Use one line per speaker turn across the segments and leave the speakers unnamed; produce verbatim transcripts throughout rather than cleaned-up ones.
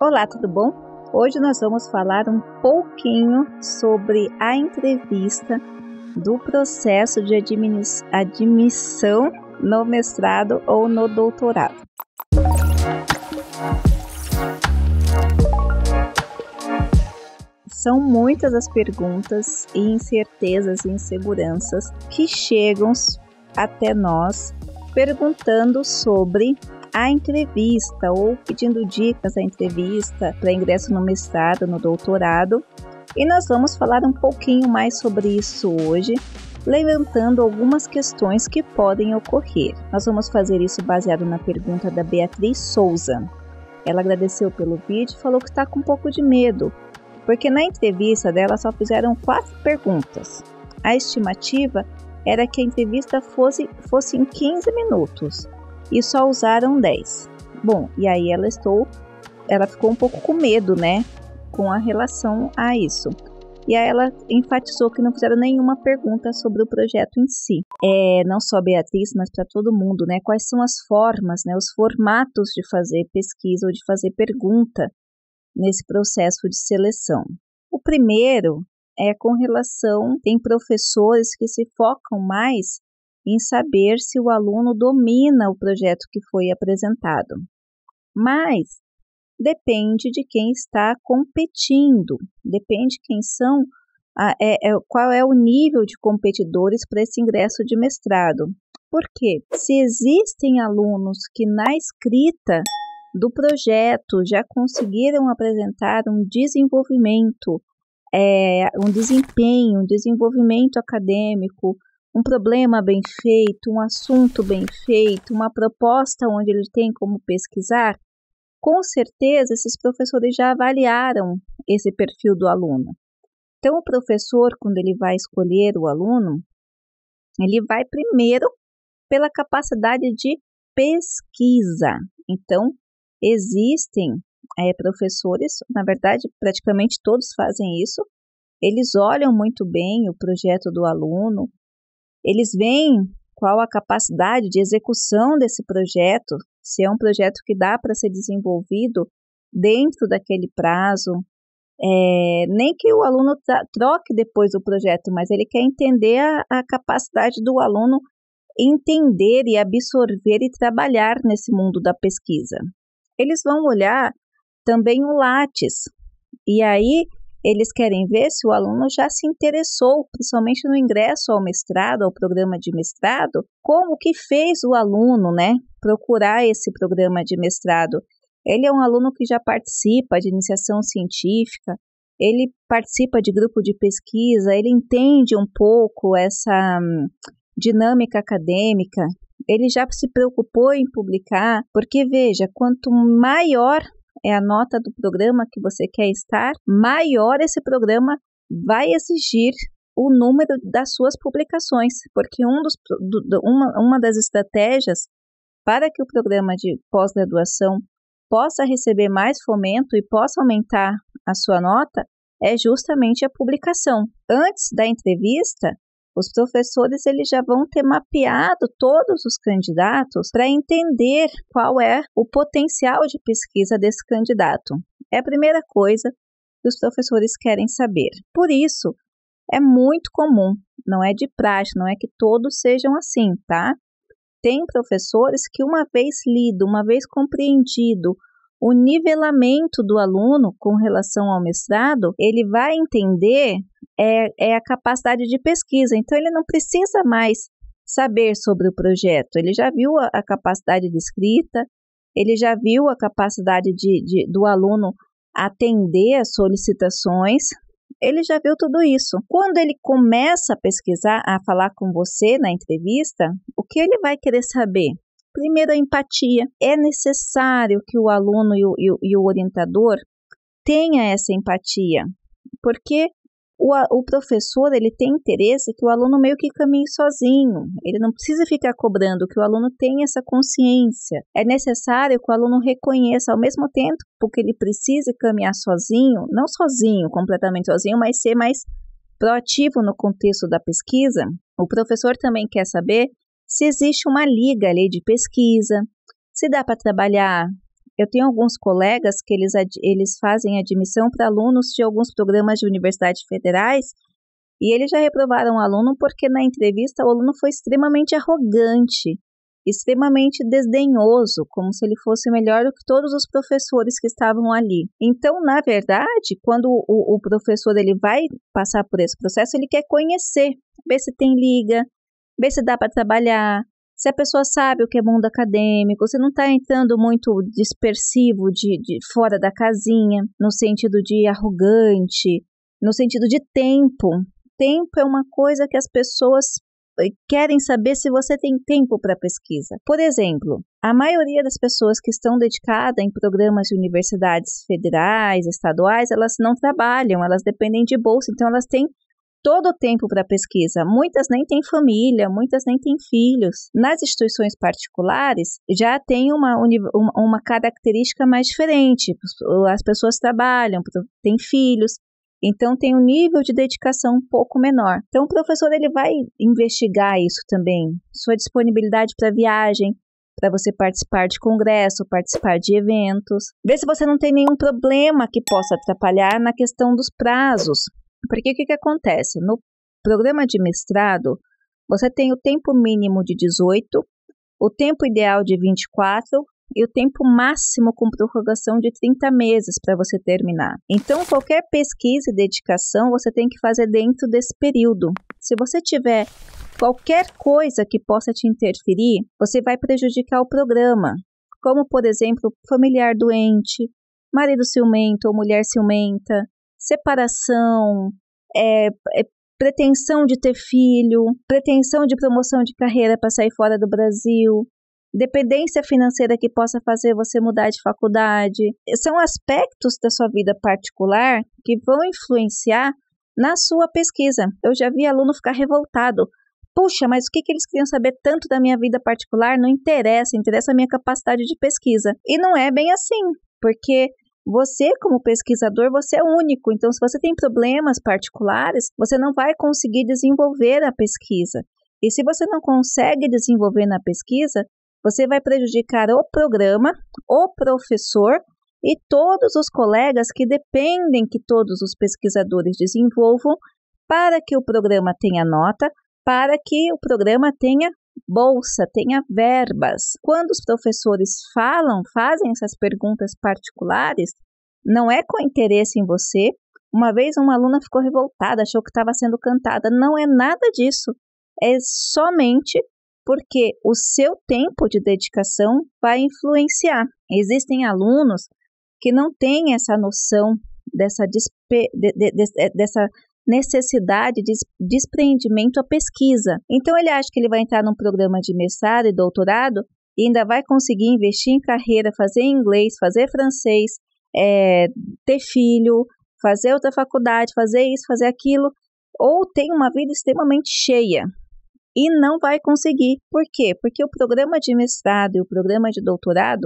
Olá, tudo bom? Hoje nós vamos falar um pouquinho sobre a entrevista do processo de admis- admissão no mestrado ou no doutorado. São muitas as perguntas e incertezas e inseguranças que chegam até nós perguntando sobre a entrevista ou pedindo dicas da entrevista para ingresso no mestrado, no doutorado. E nós vamos falar um pouquinho mais sobre isso hoje, levantando algumas questões que podem ocorrer. Nós vamos fazer isso baseado na pergunta da Beatriz Souza. Ela agradeceu pelo vídeo e falou que está com um pouco de medo, porque na entrevista dela só fizeram quatro perguntas. A estimativa era que a entrevista fosse, fosse em quinze minutos. E só usaram dez. Bom, e aí ela, estou, ela ficou um pouco com medo, né? Com a relação a isso. E aí ela enfatizou que não fizeram nenhuma pergunta sobre o projeto em si. É, não só a Beatriz, mas para todo mundo, né? Quais são as formas, né? Os formatos de fazer pesquisa ou de fazer pergunta nesse processo de seleção. O primeiro é com relação, tem professores que se focam mais em saber se o aluno domina o projeto que foi apresentado. Mas depende de quem está competindo, depende quem são, a, é, é, qual é o nível de competidores para esse ingresso de mestrado. Por quê? Se existem alunos que na escrita do projeto já conseguiram apresentar um desenvolvimento, é, um desempenho, um desenvolvimento acadêmico, um problema bem feito, um assunto bem feito, uma proposta onde ele tem como pesquisar, com certeza esses professores já avaliaram esse perfil do aluno. Então, o professor, quando ele vai escolher o aluno, ele vai primeiro pela capacidade de pesquisa. Então, existem é, professores, na verdade, praticamente todos fazem isso, eles olham muito bem o projeto do aluno, eles veem qual a capacidade de execução desse projeto, se é um projeto que dá para ser desenvolvido dentro daquele prazo, é, nem que o aluno tra- troque depois do projeto, mas ele quer entender a, a capacidade do aluno entender e absorver e trabalhar nesse mundo da pesquisa. Eles vão olhar também o Lattes, e aí eles querem ver se o aluno já se interessou, principalmente no ingresso ao mestrado, ao programa de mestrado, como que fez o aluno, né, procurar esse programa de mestrado. Ele é um aluno que já participa de iniciação científica, ele participa de grupo de pesquisa, ele entende um pouco essa hum, dinâmica acadêmica, ele já se preocupou em publicar, porque veja, quanto maior é a nota do programa que você quer estar, maior esse programa vai exigir o número das suas publicações, porque um dos, do, uma, uma das estratégias para que o programa de pós-graduação possa receber mais fomento e possa aumentar a sua nota é justamente a publicação. Antes da entrevista, os professores eles já vão ter mapeado todos os candidatos para entender qual é o potencial de pesquisa desse candidato. É a primeira coisa que os professores querem saber. Por isso, é muito comum, não é de praxe, não é que todos sejam assim, tá? Tem professores que uma vez lido, uma vez compreendido o nivelamento do aluno com relação ao mestrado, ele vai entender é, é a capacidade de pesquisa. Então, ele não precisa mais saber sobre o projeto. Ele já viu a, a capacidade de escrita, ele já viu a capacidade de, de, do aluno atender às solicitações, ele já viu tudo isso. Quando ele começa a pesquisar, a falar com você na entrevista, o que ele vai querer saber? Primeiro, a empatia. É necessário que o aluno e o, e o, e o orientador tenha essa empatia, porque o, o professor ele tem interesse que o aluno meio que caminhe sozinho. Ele não precisa ficar cobrando, que o aluno tenha essa consciência. É necessário que o aluno reconheça, ao mesmo tempo que ele precisa caminhar sozinho, não sozinho, completamente sozinho, mas ser mais proativo no contexto da pesquisa. O professor também quer saber se existe uma liga ali de pesquisa, se dá para trabalhar Eu tenho alguns colegas que eles, ad, eles fazem admissão para alunos de alguns programas de universidades federais e eles já reprovaram o aluno porque na entrevista o aluno foi extremamente arrogante, extremamente desdenhoso, como se ele fosse melhor do que todos os professores que estavam ali. Então, na verdade, quando o, o professor ele vai passar por esse processo, ele quer conhecer, ver se tem liga, ver se dá para trabalhar, se a pessoa sabe o que é mundo acadêmico, se não está entrando muito dispersivo, de, de fora da casinha, no sentido de arrogante, no sentido de tempo. Tempo é uma coisa que as pessoas querem saber se você tem tempo para pesquisa. Por exemplo, a maioria das pessoas que estão dedicadas em programas de universidades federais, estaduais, elas não trabalham, elas dependem de bolsa, então elas têm todo o tempo para pesquisa. Muitas nem têm família, muitas nem têm filhos. Nas instituições particulares, já tem uma, uma, uma característica mais diferente. As pessoas trabalham, têm filhos, então tem um nível de dedicação um pouco menor. Então o professor ele vai investigar isso também. Sua disponibilidade para viagem, para você participar de congresso, participar de eventos. Ver se você não tem nenhum problema que possa atrapalhar na questão dos prazos. Porque o que, que acontece? No programa de mestrado, você tem o tempo mínimo de dezoito, o tempo ideal de vinte e quatro e o tempo máximo com prorrogação de trinta meses para você terminar. Então, qualquer pesquisa e dedicação você tem que fazer dentro desse período. Se você tiver qualquer coisa que possa te interferir, você vai prejudicar o programa, como, por exemplo, familiar doente, marido ciumento ou mulher ciumenta, separação, é, é, pretensão de ter filho, pretensão de promoção de carreira para sair fora do Brasil, dependência financeira que possa fazer você mudar de faculdade. São aspectos da sua vida particular que vão influenciar na sua pesquisa. Eu já vi aluno ficar revoltado. Puxa, mas o que, que eles queriam saber tanto da minha vida particular? Não interessa, interessa a minha capacidade de pesquisa. E não é bem assim, porque você, como pesquisador, você é único. Então, se você tem problemas particulares, você não vai conseguir desenvolver a pesquisa. E se você não consegue desenvolver na pesquisa, você vai prejudicar o programa, o professor e todos os colegas que dependem que todos os pesquisadores desenvolvam para que o programa tenha nota, para que o programa tenha bolsa, tenha verbas. Quando os professores falam, fazem essas perguntas particulares, não é com interesse em você. Uma vez uma aluna ficou revoltada, achou que estava sendo cantada. Não é nada disso. É somente porque o seu tempo de dedicação vai influenciar. Existem alunos que não têm essa noção dessa, despe- de, de, de, dessa necessidade de desprendimento à pesquisa. Então ele acha que ele vai entrar num programa de mestrado e doutorado e ainda vai conseguir investir em carreira, fazer inglês, fazer francês, é, ter filho, fazer outra faculdade, fazer isso, fazer aquilo, ou tem uma vida extremamente cheia. E não vai conseguir. Por quê? Porque o programa de mestrado e o programa de doutorado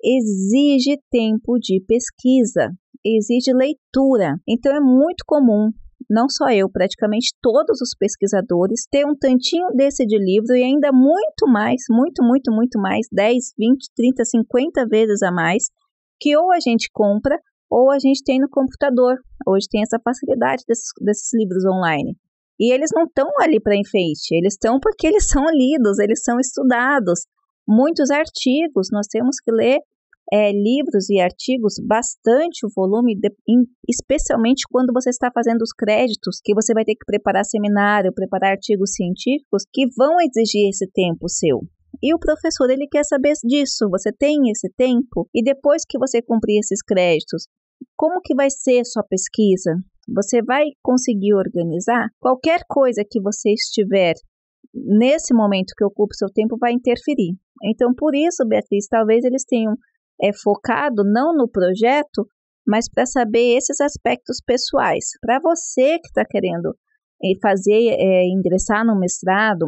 exige tempo de pesquisa, exige leitura. Então é muito comum, não só eu, praticamente todos os pesquisadores, ter um tantinho desse de livro e ainda muito mais, muito, muito, muito mais, dez, vinte, trinta, cinquenta vezes a mais, que ou a gente compra ou a gente tem no computador. Hoje tem essa facilidade desses, desses livros online. E eles não estão ali para enfeite, eles estão porque eles são lidos, eles são estudados. Muitos artigos, nós temos que ler é, livros e artigos, bastante o volume, de, em, especialmente quando você está fazendo os créditos, que você vai ter que preparar seminário, preparar artigos científicos, que vão exigir esse tempo seu. E o professor, ele quer saber disso, você tem esse tempo? E depois que você cumprir esses créditos, como que vai ser sua pesquisa? Você vai conseguir organizar? Qualquer coisa que você estiver nesse momento que ocupa o seu tempo vai interferir. Então, por isso, Beatriz, talvez eles tenham é, focado não no projeto, mas para saber esses aspectos pessoais. Para você que está querendo é, fazer, é, ingressar no mestrado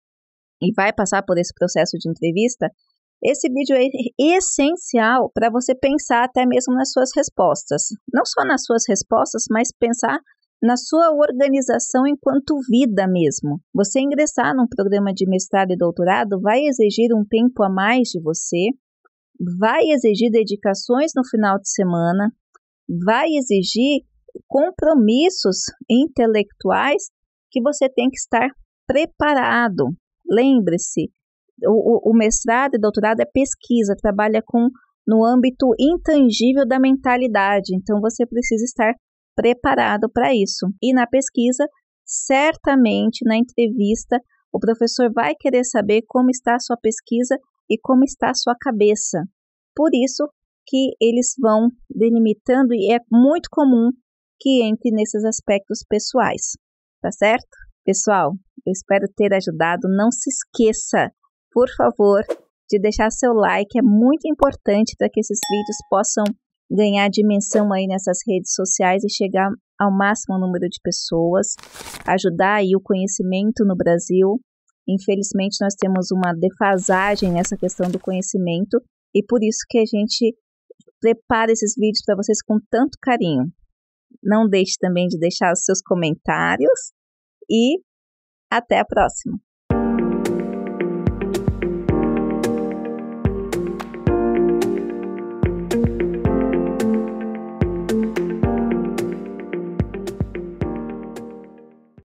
e vai passar por esse processo de entrevista, esse vídeo é essencial para você pensar até mesmo nas suas respostas. Não só nas suas respostas, mas pensar na sua organização enquanto vida mesmo. Você ingressar num programa de mestrado e doutorado vai exigir um tempo a mais de você, vai exigir dedicações no final de semana, vai exigir compromissos intelectuais que você tem que estar preparado. Lembre-se, o, o mestrado e doutorado é pesquisa, trabalha com no âmbito intangível da mentalidade, então você precisa estar preparado para isso. E na pesquisa, certamente na entrevista, o professor vai querer saber como está a sua pesquisa e como está a sua cabeça. Por isso que eles vão delimitando e é muito comum que entre nesses aspectos pessoais, tá certo? Pessoal, eu espero ter ajudado. Não se esqueça, por favor, de deixar seu like, é muito importante para que esses vídeos possam ganhar dimensão aí nessas redes sociais e chegar ao máximo número de pessoas, ajudar aí o conhecimento no Brasil. Infelizmente, nós temos uma defasagem nessa questão do conhecimento e por isso que a gente prepara esses vídeos para vocês com tanto carinho. Não deixe também de deixar os seus comentários e até a próxima!